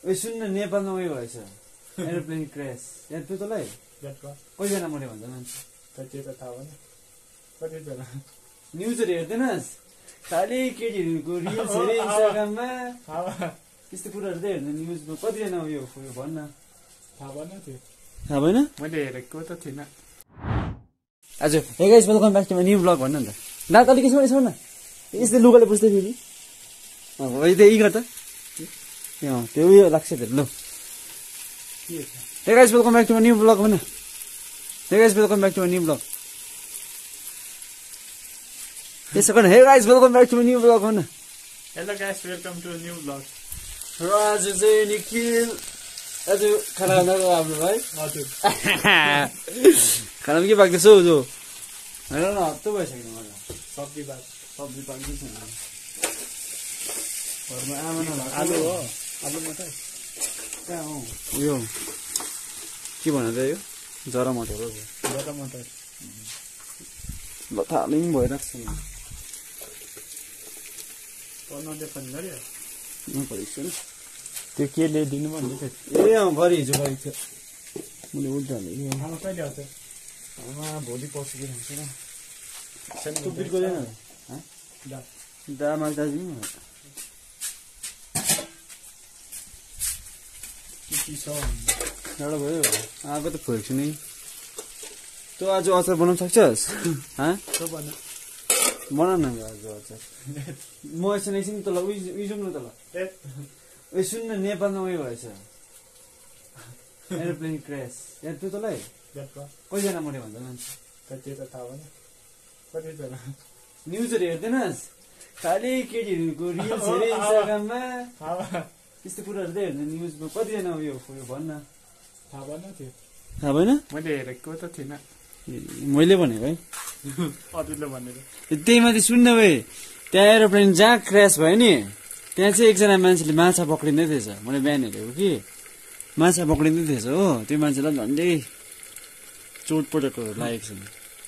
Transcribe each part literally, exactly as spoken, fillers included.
ओइ सुन्न नेपालमा उयो भएछ एरोप्लेन क्र्यास याद थियो तँलाई कतिजना मर्यो भन्छ मान्छे त्यो त थाहा भएन कतिजना न्युजहरू हेर्दैनस् खालि केटीहरूको रिल्स हेरे इन्स्टाग्राममा त्यस्तो कुराहरू चाहिँ हेर्नु न्युजमा कतिजना उयो भन्न थाहा भएन त्यो थाहा भएन मैले हेरेको त थिइनँ आज hey guys welcome back to my new blog भन्नु नि त दाँत अलिक यसो यसो न यस्तै लुगाले पुस्दै फेरि अँ यही गर त अँ त्यो उयो लाग्छ त ल hey guys welcome back to my new blog भन hey guys welcome back to my new blog त्यसो गर्न hey guys welcome back to my new blog भन hello guys welcome to new blog र आज चाहिँ निखिल आज खाना खाना आफ्नो भाइ हजुर खाना के पाक्दैछ हौ जो हेर न हप्ता भइसक्यो मलाई सब्जी भात सब्जी पाक्दै छैन घरमा आमा न आलु हो आलु मात्रै कहाँ हौ उयो के भन त यो जरा मटर हो जरा मटर लथालिङ भइरहेको छ पढ्नु पनि गऱ्यो नपरेको छैन त्यो के ल्याइदिनु भन्दै थियो ए अँ भरि हिजो गरेको थियो मैले उल्टा हालेँ आमा कहिले आउँछ आमा भोलि पर्सिको हुन्छ र सानो टुपिट गरेन दा दामाल दार्जिलिङ एउटा भयो आएको त खोएको छु नि तँ आज अचार बनाउन सक्छस् त्यो भन बना न आज अचार म एकछिन एकछिन तँलाई उयो उयो जाउँ न तँलाई ओइ सुन्न नेपालमा उयो भएछ एरोप्लेन क्र्यास याद थियो तँलाई कतिजना मर्यो भन्छ मान्छे त्यो त थाहा भएन कतिजना न्युजहरू हेर्दैनस् खालि केटीहरूको रिल्स हेरे इन्स्टाग्राममा त्यस्तो कुराहरू चाहिँ हेर्नु न्युजमा कतिजना उयो भन्न थाहा भएन त्यो थाहा भएन मैले हेरेको त थिइनँ मैले भनेको है अरूले भनेर त्यही माथि सुन्न भए त्यहाँ एरोप्लेन जहाँ क्र्यास भयो नि त्यहाँ चाहिँ एकजना मान्छेले माछा पक्रिँदै थिएछ मैले बिहान हेरेको कि माछा पक्रिँदै थिएछ हो त्यो मान्छेलाई झन्डै चोटपटकहरू लागेको छ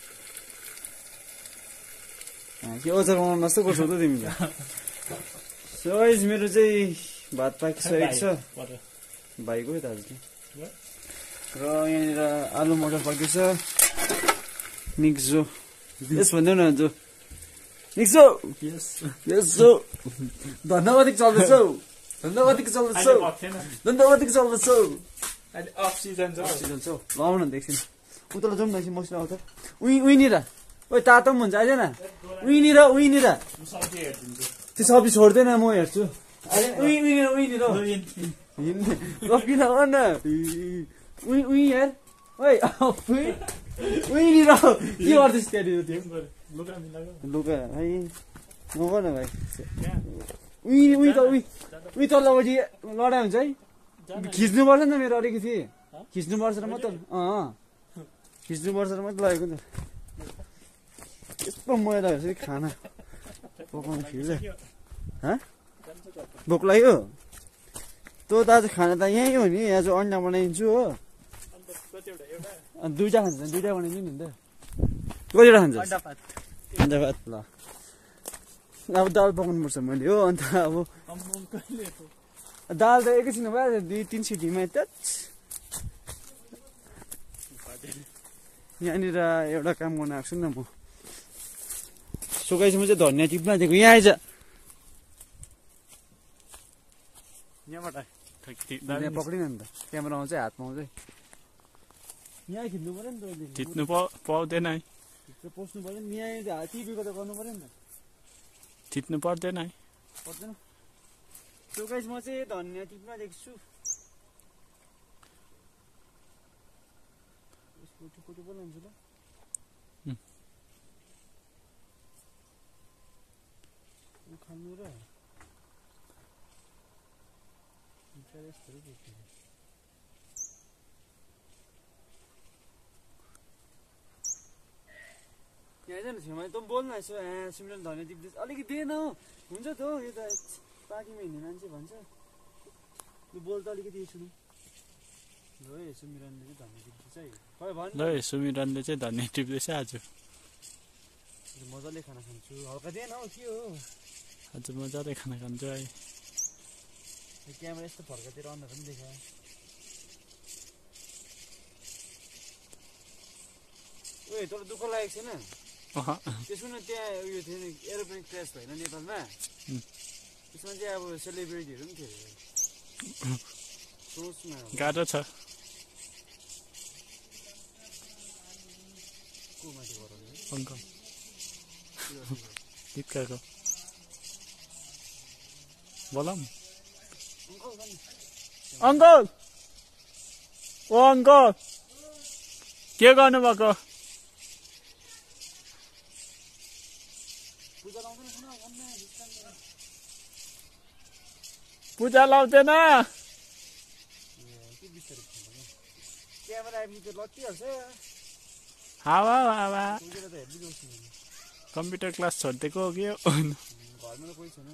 के अचार बनाउनु जस्तो गर्छौ त तिमीले सो मेरो चाहिँ भात पाकिसकेको छ भाइको त आज र यहाँनिर आलु मटर पाकिन्छ निक्जो यस भनिदेऊ न जो निक्जो यसो धन्दावादिक चल्दैछौ धन्दावादिक चल्दैछौ धन्दावादिक चल्दैछौ अहिले अफ सिजन छ अफ सिजन छ ल आउन त एकछिन उतल जाउँ न एकछिन मसिनो आउँछ उही उहीनिर ओइ तातो पनि हुन्छ आइज न उहीनिर उहीनिर त्यो सब्जी छोड्दैन म हेर्छु उही उहीनिर उहीनिर किन हो न उही उही हेर ओइ उहीनिर के गर्दैछ त्यहाँनिर त्यो लुगा भाइ नगर न भाइ उही उही त उही उही तल्लोपट्टि लडाइ हुन्छ है खिच्नुपर्छ नि त मेरो अलिकति खिच्नुपर्छ र म त अँ खिच्नुपर्छ र मात्रै लगेको नि त यस्तो मैला हेर्छ खाना पकाउनु खिच्छ भोक लाग्यो तँ त आज खाना त यहीँ हो नि आज अन्डा बनाइदिन्छु हो अन्त दुइटा खान्छ दुइटा बनाइदिनु नि त कतिवटा खान्छ अन्डा भात ल अब दाल पकाउनु पर्छ मैले हो अन्त अब दाल त एकैछिन भयो दुई तिन सिटीमा त यहाँनिर एउटा काम गर्न आएको छु नि त म सुकाइसम्म चाहिँ धनियाँ टिप्न दिएको यहाँ आइज यहाँबाट यहाँ पक्रिन नि त क्यामेरा आउँछ हातमा आउँछ यहाँ खिच्नु पऱ्यो नि त खिच्नु पाउँदैन है पस्नु पऱ्यो नि यहाँ टिपीको त गर्नु पऱ्यो नि त खिच्नु पर्दैन है पर्दैन सुकाइस म चाहिँ धनियाँ टिप्न दिएको छु फोटो बोलाउँछु ल खानु र यहाँ छेउमा त बोल्न यसो सिमरन धनियाँ टिप्दैछ अलिकति दिएन हौ हुन्छ त हौ यो त पार्टीमा हिँड्ने मान्छे भन्छ लु बोल त अलिकति सुनौँ ल है सुमिरनले चाहिँ धनियाँ टिप्दैछ है ल सुमिरनले चाहिँ धनियाँ टिप्दैछ आज मजाले खाना खान्छु हल्का दिएन हौ के हो आज मजाले खाना खान्छु है क्यामेरा यस्तो फर्कातिर अनुहार पनि देखा ओए तँलाई दुःख लागेको छैन त्यसो न त्यहाँ उयो थियो नि एरोप्लेन क्रास भएन नेपालमा त्यसमा चाहिँ अब सेलिब्रिटीहरू पनि थियो सोच न गाह्रो छ को माथि गराउने अङ्कल हितकाको बोलम अङ्कल ओ अङ्कल के गर्नुभएको पूजा लाउँदैन क्यामेरा आइपुग्यो लट्टिहाल्छ हावा हावा पुगेर त हेर्दै जाउँछु कम्प्युटर क्लास छोडिदिएको हो कि घरमा त कोही छैन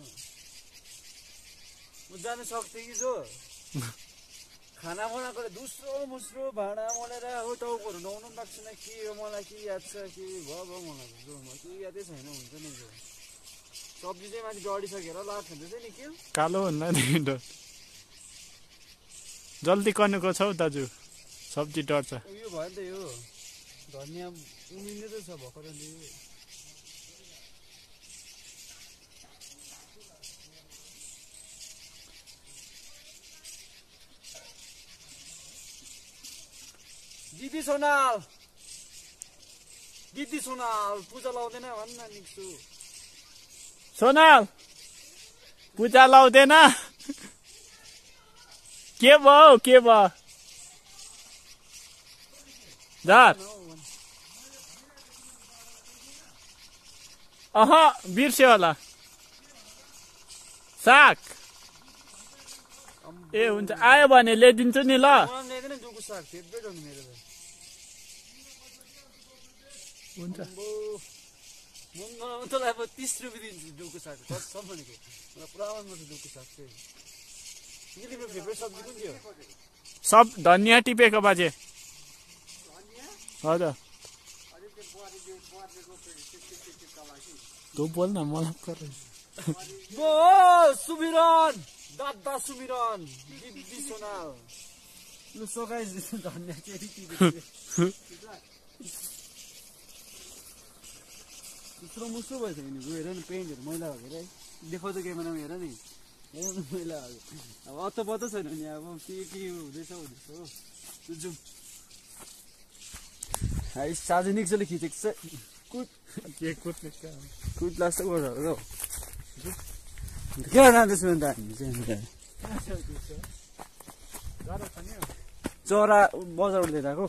म जानु सक्थेँ कि जो खाना बनाएको दोस्रो मुस्रो भाँडा मोलेर हो टाउकोहरू नुहाउनु पनि लाग्छ न के हो मलाई के याद छ के भयो भयो मलाई जो म के यादै छैन हुन्छ नि जो सब्जी चाहिँ माथि डढिसकेर लाट खाँदैछ नि के कालो भन्दा नि जल्दी गर्नुको छौ दाजु सब्जी डढ्छ उयो भयो नि त यो धनियाँ उमिन्दै त छ भर्खर नि दिदी सोनाल दिदी सोनाल पूजा लाउँदैन भन्न निक्छु सोनाल पूजा लाउँदैन के भयो के भयो झार अह बिर्स्यो होला साग ए हुन्छ आयो भने ल्याइदिन्छु नि ल हुन्छ तँलाई अब तिस रुपियाँ दिन्छु डुकु साग कसम भनेको मलाई पुरा मनपर्छ डुकु साग चाहिँ तिम्रो फेभरेट सब्जी कुन थियो सब धनियाँ टिपेको बाजे हजुर तँ बोल न मलाई बो सुमिरन दादा सुमिरन दिदी सोनाल लु सगाइ धनियाँ चाहिँ दोस्रो मुस्रो भएछ नि हेर नि पेन्टहरू मैला भएर है देखाउँछ क्यामेरामा हेर नि हेर न मैला अब अत्तो पत्तो छैन नि अब के के हुँदैछ हुँदैछ हो जाउँ है सार्वजनिकले खिचेको छ कुद के कुद्ने कुद लाग्छ गर्छ हो के जाँदैछु अन्त हामी चाहिँ चरा बजार लिएर आएको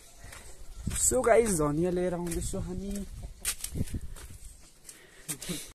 सो गाइस धनियाँ लिएर आउँदैछु हामी